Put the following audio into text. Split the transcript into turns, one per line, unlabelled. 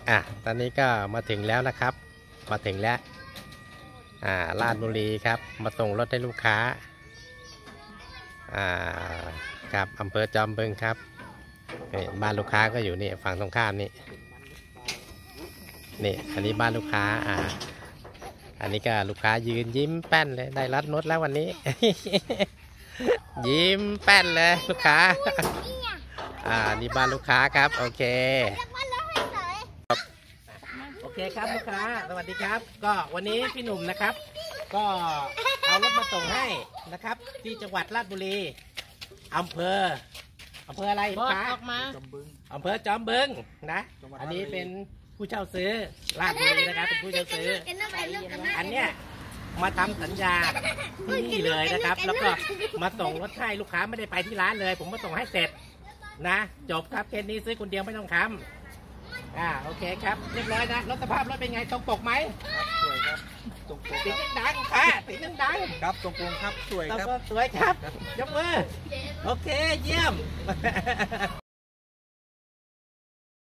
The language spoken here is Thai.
ตอนนี้ก็มาถึงแล้วนะครับมาถึงแล้วลาดบุรีครับมาส่งรถให้ลูกค้ากับอำเภอจอมบึงครับบ้านลูกค้าก็อยู่นี่ฝั่งตรงข้ามนี่อันนี้บ้านลูกค้าอันนี้ก็ลูกค้ายืนยิ้มแป้นเลยได้รัดรถแล้ววันนี้ ยิ้มแป้นเลยลูกค้านี่บ้านลูกค้าครับโอเคครับลูกค้าสวัสดีครับก็วันนี้พี่หนุ่มนะครับก็เอารถมาส่งให้นะครับที่จังหวัดราชบุรีอำเภออะไรคะอำเภอจอมบึงนะอันนี้เป็นผู้เช่าซื้อราชบุรีนะครับเป็นผู้เช่าซื้ออันเนี้ยมาทำสัญญาที่นี่เลยนะครับแล้วก็มาส่งรถให้ลูกค้าไม่ได้ไปที่ร้านเลยผมมาส่งให้เสร็จนะจบครับเคสนี้ซื้อคนเดียวไม่ต้องค้ำโอเคครับเรียบร้อยนะรถสภาพรถเป็นไงตรงปกไหม
สวยครับตรงปก
ติดดังค่ะติดดัง
ครับตรงปกครับสวยครับ
สวยครับยกมือโอเคเยี่ยม